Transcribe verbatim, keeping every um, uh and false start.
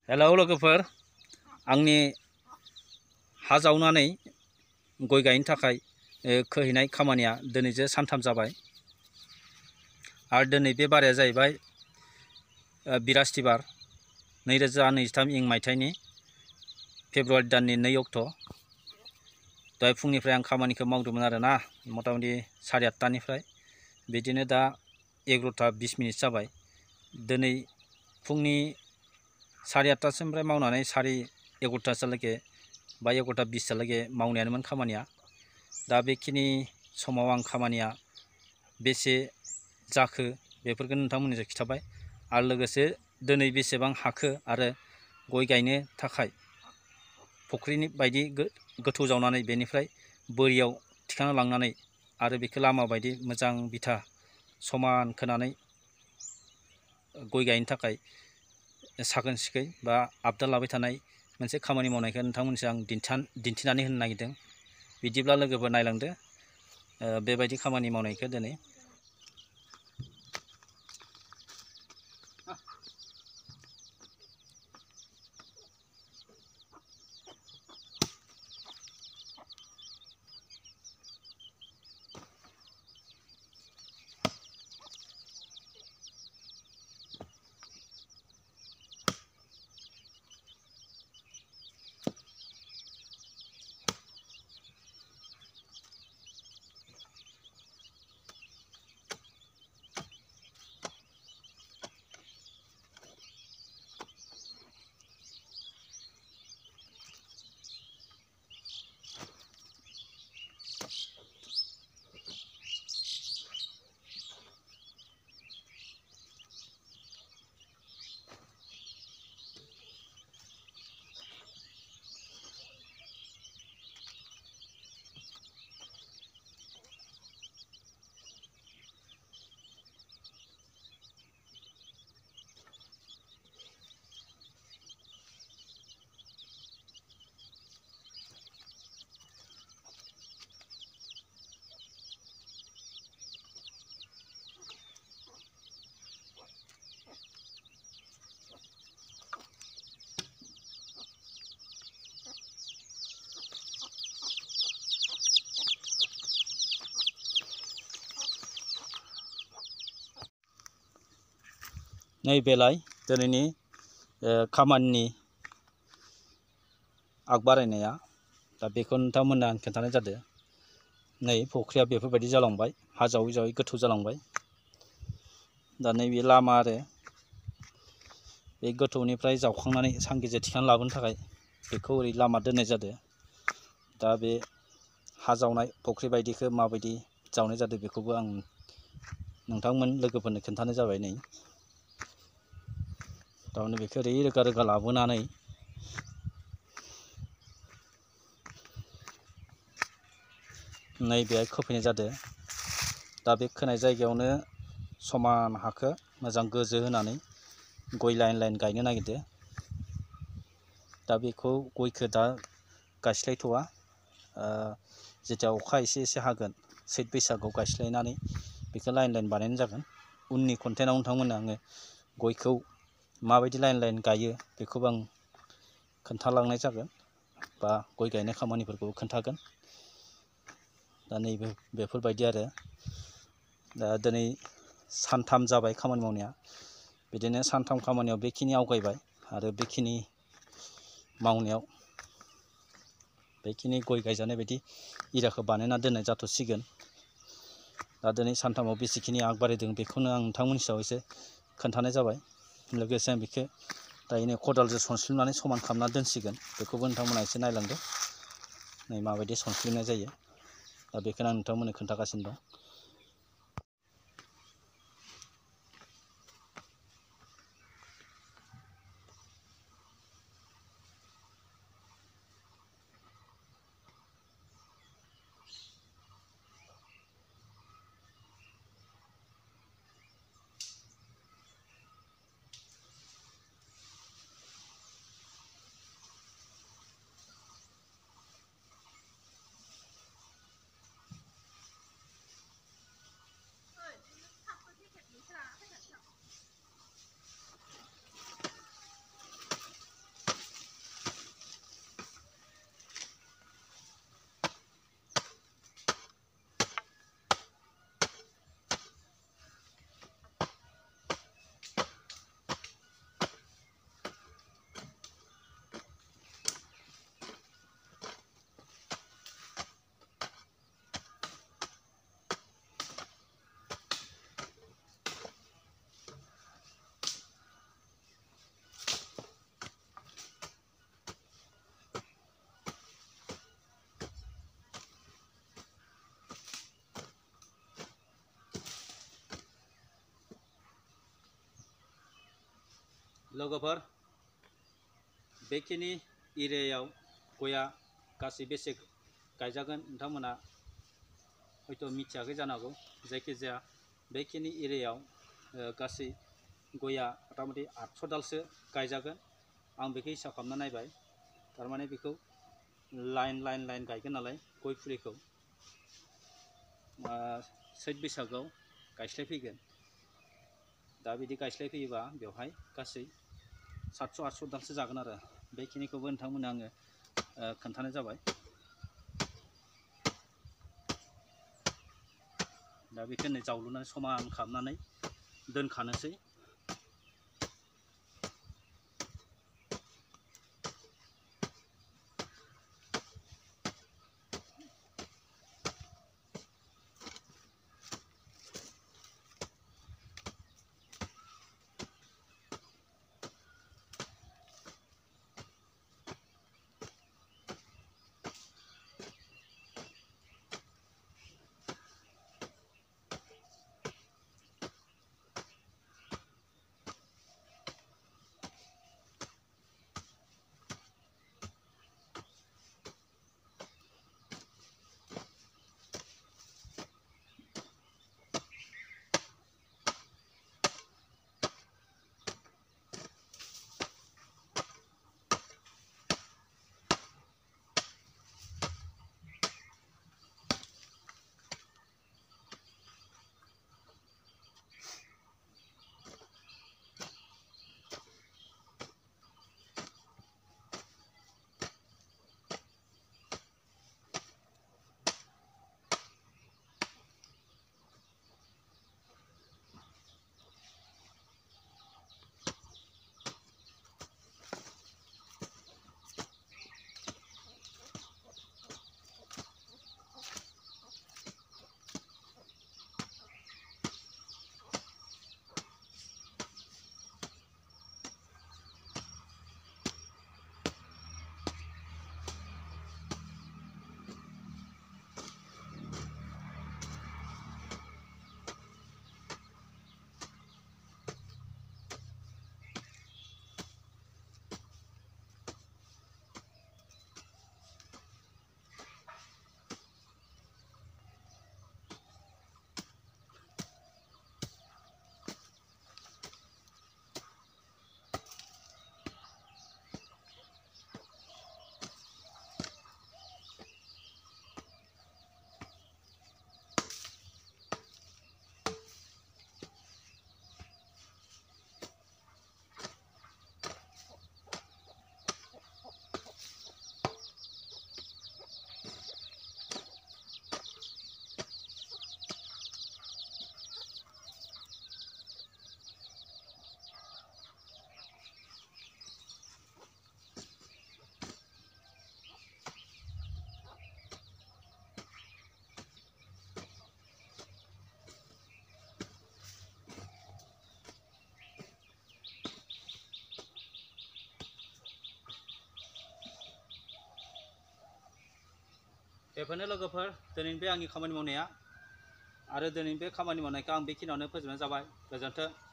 Hello लोगोफोर, आंनि हा जावनानै गय गायनो थाखाय खोहैनाय खामानिया दिनैजो सानथाम जाबाय। आरो दिनै बे बाराया जाहैबाय बिरास्तिबार नैरोजा नैजिथाम इं मायथाइनि फेब्रुवारि दाननि नै अक्ट'। दहाय फुंनिफ्राय आं खामानिखौ मावदोंमोन आरोना, मथा मथि साराय आठटानिफ्राय बिदिनो दा एगार'था बिस मिनिट जाबाय। दिनै फुंनि साराय आठटासिमफ्राय मावनानै साराय एगार'थासोलागै बा एगार'था बिसहालागै मावनायानोमोन खामानिया। दा बेखिनि समाव आं खामानिया बेसे जाखो बेफोरखौ नोंथांमोननिजों खिथाबाय, आरो लोगोसे दिनै बेसेबां हाखो आरो गय गायनो थाखाय फुख्रिनि बायदि गोथौ जावनानै बेनिफ्राय बोरियाव थिखांना लांनानै आरो बेखौ लामा बायदि मोजां बिथा समान खोनानै गय गायनो थाखाय साखोन सिखोन बा आबदाल लाबाय थानाय मोनसे खामानि मावनायखौ नोंथांमोननिसिम आं दिन्थिनानै होनो नागिरदों। बिदिब्ला लोगोफोर नायलांदो बेबायदि खामानि मावनायखौ दिनै। नैबेलाय दिनैनि खामानिनि आग बारायनाया। दा बेखौ नोंथांमोननो आं खिन्थानाय जादों। नै फुख्रिया बेफोरबायदि जालांबाय, हा जावै जावै गोथौ जालांबाय। दा नैबे लामा आरो बे गोथौनिफ्राय जावखांनानै सांगेजे थिखांना लाबोनो थाखाय बेखौ ओरै लामा दोननाय जादों। दा बे हा जावनाय फुख्रि बायदिखौ माबायदि जावनाय जादों बेखौबो आं नोंथांमोन लोगोफोरनो खिन्थानाय जाबाय। नै थारमाने बेखौ ओरै रोगा रोगा लाबोनानै नै बेहाय खोफैनाय जादों। दा बे खोनाय जायगायावनो समान हाखौ मोजां गोजो होनानै गय लाइन लाइन गायनो नागिरदों। दा बेखौ गयखौ दा गायस्लायथ'वा, जेथिया अखा एसे एसे हागोन सैत बैसागआव गायस्लायनानै बेखौ लाइन लाइन बानायनाय जागोन। उननि कन्टेन्टआव नोंथांमोननो आङो गयखौ माबायदि लाइन लाइन गायो बेखौबो आं खोन्थालांनाय जागोन, बा गय गायनाय खामानिफोरखौबो खोन्थागोन। दा नैबे बेफोरबायदि आरो दा दिनै सानथाम जाबाय खामानि मावनाया। बिदिनो सानथाम खामानियाव बेखिनि आवगायबाय, आरो बेखिनि मावनायाव बेखिनि गय गायजानाय बायदि इराखौ बानायना दोननाय जाथ'सिगोन। दा दिनै सानथामाव बेसेखिनि आग बारायदों बेखौनो आं नोंथांमोननि सायाव एसे खोन्थानाय जाबाय। लोगोसे आं बेखौ दायो खदालजों सनस्लिमनानै समान खालामना दोनसिगोन। बेखौबो नोंथांमोना एसे नायलांदो, नै माबायदि सनस्लिमनाय जायो। दा बेखौनो आं नोंथांमोननो खोन्थागासिनो दं। लोगोफोर बेखिनि एरियायाव गया गासै बेसे गायजागोन नोंथांमोना हयथ' मिथियाखै जानो हागौ। जायखिजाया बेखिनि एरियायाव गासै गया मथा मथि आठस' दालसो गायजागोन। आं बेखौ हिसाब खालामना नायबाय। थारमाने बेखौ लाइन लाइन लाइन गायगोन नालाय गय फुलिखौ सैत बैसागोआव गायस्लायफैगोन। दा बिदि गायस्लायफैयोबा बेवहाय गासै सातस' आठस' दालसो जागोन आरो बेखिनिखौबो नोंथांमोननो आङो खोन्थानाय जाबाय। दा बेखौनो जावलुनानै समान खालामनानै दोनखानोसै। बेफोरनो लोगोफोर दिनैनि बे आंनि खामानि मावनाया। आरो दिनैनि बे खामानि मावनायखौ आं बेखिनियावनो फोजोबनाय जाबाय। गोजोन्थों।